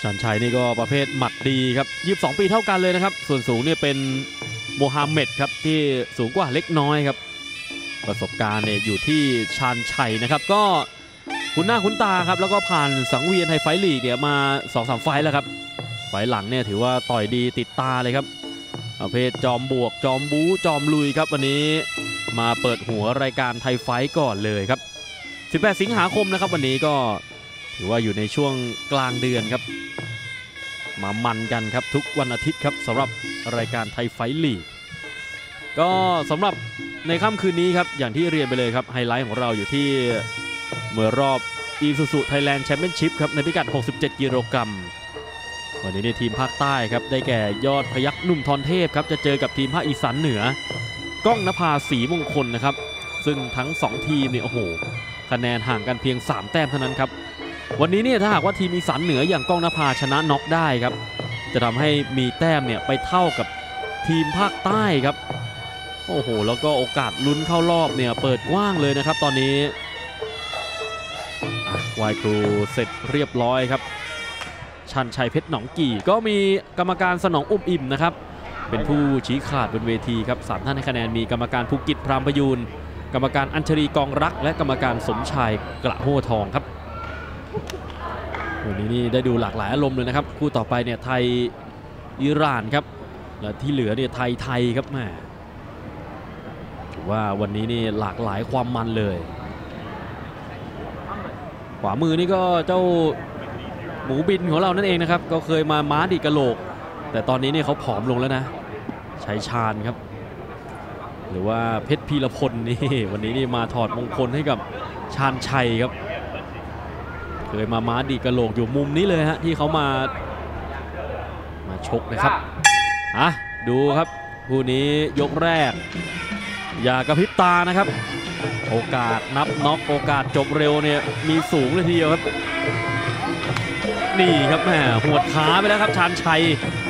ชันชัยนี่ก็ประเภทหมัดดีครับ22 ปีเท่ากันเลยนะครับส่วนสูงเนี่ยเป็นโมฮัมเหม็ดครับที่สูงกว่าเล็กน้อยครับประสบการณ์เนี่ยอยู่ที่ชันชัยนะครับก็คุ้นหน้าคุ้นตาครับแล้วก็ผ่านสังเวียนไทยไฟท์ลีกเนี่ยมา 2-3 ไฟท์แล้วครับไฟท์หลังเนี่ยถือว่าต่อยดีติดตาเลยครับประเภทจอมบวกจอมบู๊จอมลุยครับวันนี้มาเปิดหัวรายการไทยไฟท์ก่อนเลยครับ18 สิงหาคมนะครับวันนี้ก็ถือว่าอยู่ในช่วงกลางเดือนครับมามันกันครับทุกวันอาทิตย์ครับสำหรับรายการไทยไฟท์ลีกก็สำหรับในค่ำคืนนี้ครับอย่างที่เรียนไปเลยครับไฮไลท์ของเราอยู่ที่มวยรอบ Isuzu Thailand Championship ครับในพิกัด67 กิโลกรัมวันนี้ในทีมภาคใต้ครับได้แก่ยอดพยัคฆ์หนุ่มทรเทพครับจะเจอกับทีมภาคอีสานเหนือก้องนภาศรีมงคลนะครับซึ่งทั้ง2ทีมเนี่ยโอ้โหคะแนนห่างกันเพียง3 แต้มเท่านั้นครับวันนี้เนี่ยถ้าหากว่าทีมอีสานเหนืออย่างก้องนภาชนะน็อกได้ครับจะทำให้มีแต้มเนี่ยไปเท่ากับทีมภาคใต้ครับโอ้โหแล้วก็โอกาสลุ้นเข้ารอบเนี่ยเปิดกว้างเลยนะครับตอนนี้วายครูเสร็จเรียบร้อยครับชันชัยเพชรหนองกี่ก็มีกรรมการสนองอุ้มอิ่มนะครับเป็นผู้ชี้ขาดบนเวทีครับ3 ท่านให้คะแนนมีกรรมการภูกิจพรามประยูนกรรมการอัญชลีกองรักและกรรมการสมชายกระโหทองครับวันนี้นี่ได้ดูหลากหลายอารมณ์เลยนะครับคู่ต่อไปเนี่ยไทยอิหร่านครับและที่เหลือเนี่ยไทยครับแม่ถือว่าวันนี้นี่หลากหลายความมันเลยขวามือนี่ก็เจ้าหมูบินของเรานั่นเองนะครับก็เคยมาม้าดีกะโหลกแต่ตอนนี้เนี่ยเขาผอมลงแล้วนะชัยชาญครับหรือว่าเพชรพีรพลนี่วันนี้นี่มาถอดมงคลให้กับชาญชัยครับเคยมาม้าดีกะโหลกอยู่มุมนี้เลยฮะที่เขามาชกนะครับดูครับคู่นี้ยกแรกอย่ากระพริบตานะครับโอกาสนับน็อกโอกาสจบเร็วเนี่ยมีสูงเลยทีเดียวครับนี่ครับแม่หัวขาไปแล้วครับชาญชัย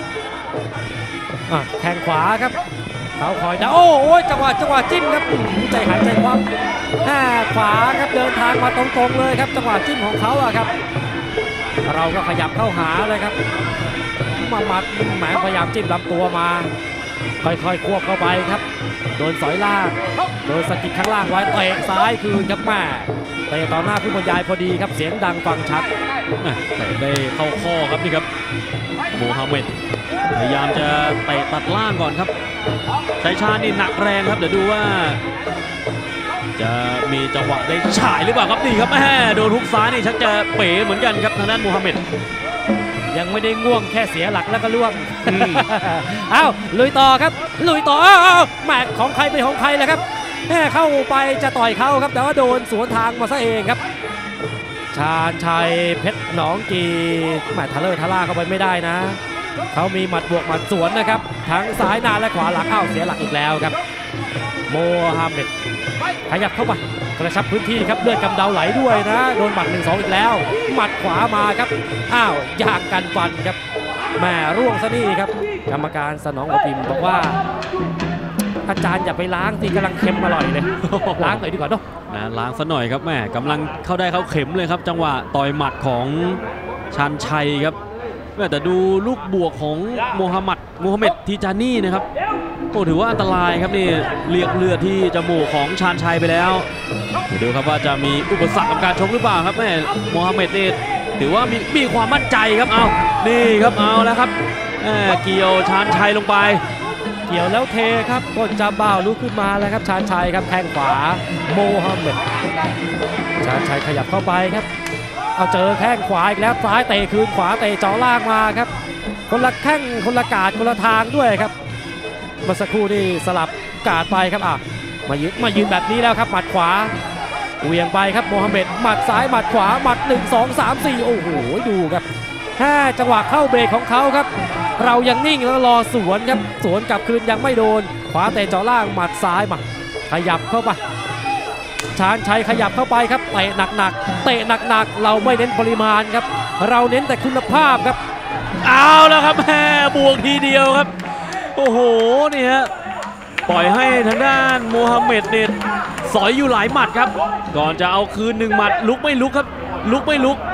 แข้งขวาครับเขาคอยโอ้ยจังหวะจิ้มครับใจหายใจคว่ำขวาครับเดินทางมาตรงๆเลยครับจังหวะจิ้มของเขาครับเราก็ขยับเข้าหาเลยครับมาหมายพยายามจิ้มลำตัวมาค่อยๆควบเข้าไปครับโดนสอยล่างโดนสะกิดข้างล่างไว้เตะซ้ายคืนครับแม่เตะต่อหน้าผู้บรรยายพอดีครับเสียงดังฟังชัดเตะได้เข้าข้อครับนี่ครับโมฮัมเหม็ดพยายามจะเตะตัดล่างก่อนครับชัยชาญนี่หนักแรงครับเดี๋ยวดูว่าจะมีจังหวะได้ฉายหรือเปล่าครับนี่ครับแม่โดนฮุกซ้ายนี่ชักจะเป๋เหมือนกันครับทางด้านโมฮัมเหม็ดยังไม่ได้ง่วงแค่เสียหลักแล้วก็ล่วงลุยต่อครับลุยต่อแม่ของใครเป็นของใครเลยครับเข้าไปจะต่อยเขาครับแต่ว่าโดนสวนทางมาซะเองครับชาญชัยเพชรหนองกีแม่ทะเลทะล่าเข้าไปไม่ได้นะเขามีหมัดบวกหมัดสวนนะครับทั้งซ้ายหน้าและขวาหลังเสียหลักอีกแล้วครับโมฮัมเหม็ดขยับเข้าไปกระชับพื้นที่ครับเลือดกำเดาไหลด้วยนะโดนหมัด 1-2 อีกแล้วหมัดขวามาครับยางกันฟันครับแม่ร่วงซะนี่ครับกรรมการสนองอบอิ่มบอกว่าอาจารย์อย่าไปล้างสิกำลังเค็มอร่อยเลยล้างหน่อยดีกว่าเนาะล้างซะหน่อยครับแม่กำลังเข้าได้เข้าเข็มเลยครับจังหวะต่อยหมัดของชันชัยครับแต่ดูลูกบวกของโมฮัมเหม็ดทีจานี่นะครับโอ้ถือว่าอันตรายครับนี่เรียกเลือดที่จมูกของชาญชัยไปแล้วดูครับว่าจะมีอุปสรรคกับการชกหรือเปล่าครับแม่โมฮัมเหม็ดนี่ถือว่ามีความมั่นใจครับนี่ครับแล้วครับเกี่ยวชาญชัยลงไปเกี่ยวแล้วเทครับก้นจะบ่าวลุกขึ้นมาแล้วครับชาญชัยครับแข้งขวาโมฮัมเหม็ดชาญชัยขยับเข้าไปครับเจอแข้งขวาอีกแล้วซ้ายเตะคืนขวาเตะเจาะล่างมาครับคนละแข้งคนละกาดคนละทางด้วยครับเมื่อสักครู่นี่สลับกาดไปครับมายืนแบบนี้แล้วครับหมัดขวาเวียงไปครับโมฮัมเหม็ดหมัดซ้ายหมัดขวาหมัด1 2 3 4โอ้โหดูครับจังหวะเข้าเบรกของเขาครับเรายังนิ่งแล้วรอสวนครับสวนกลับคืนยังไม่โดนขวาเตะเจาะล่างหมัดซ้ายมาขยับเข้าไปชาญชัยขยับเข้าไปครับเตะหนักเราไม่เน้นปริมาณครับเราเน้นแต่คุณภาพครับเอาแล้วครับบวกทีเดียวครับโอ้โหนี่ฮะปล่อยให้ทางด้านโมฮัมเหม็ดเนี่ยสอยอยู่หลายหมัดครับก่อนจะเอาคืน1 หมัดลุกไม่ลุกครับลุกไม่ลุก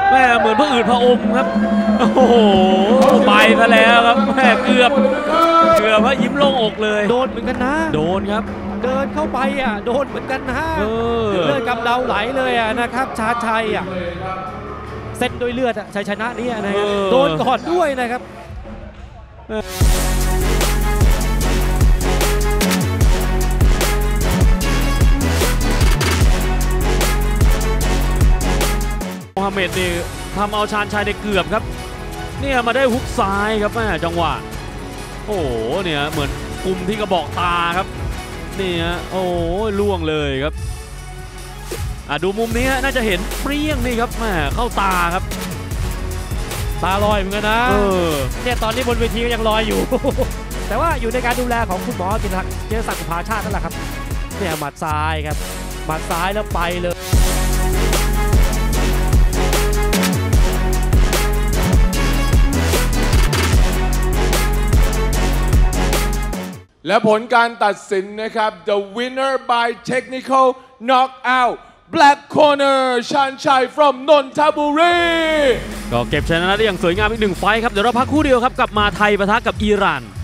แม่เหมือนพระอืดพระอมครับโอ้โหไปซะแล้วครับแม่เกือบว่ายิ้มโล่งอกเลยโดนเหมือนกันนะโดนครับเดินเข้าไปอ่ะโดนเหมือนกันนะเลือดกำเดาไหลเลยอ่ะนะครับชาญชัยอ่ะเส้นด้วยเลือดชัยชนะนี้นะครับโดนก่อนด้วยนะครับโมฮัมเหม็ดนี่ทำเอาชาญชัยได้เกือบครับเนี่ยมาได้ฮุกซ้ายครับแม่จังหวะโอ้โหเนี่ยเหมือนกุมที่กระบอกตาครับนี่ฮะโอ้ล่วงเลยครับดูมุมนี้น่าจะเห็นเปรี้ยงนี่ครับแม่เข้าตาครับตาลอยเหมือนกันนะเนี่ยตอนนี้บนเวทีก็ยังลอยอยู่ แต่ว่าอยู่ในการดูแลของคุณหมอกินเจษศักดิ์ภาชาตินั่นแหละครับเนี่ยหมัดซ้ายครับหมัดซ้ายแล้วไปเลยและผลการตัดสินนะครับ The winner by technical knockout Black Corner ชาญชัย from นนทบุรีก็เก็บชนะได้อย่างสวยงามอีก1 ไฟท์ครับเดี๋ยวเราพักคู่เดียวครับกลับมาไทยปะทะกับอิหร่าน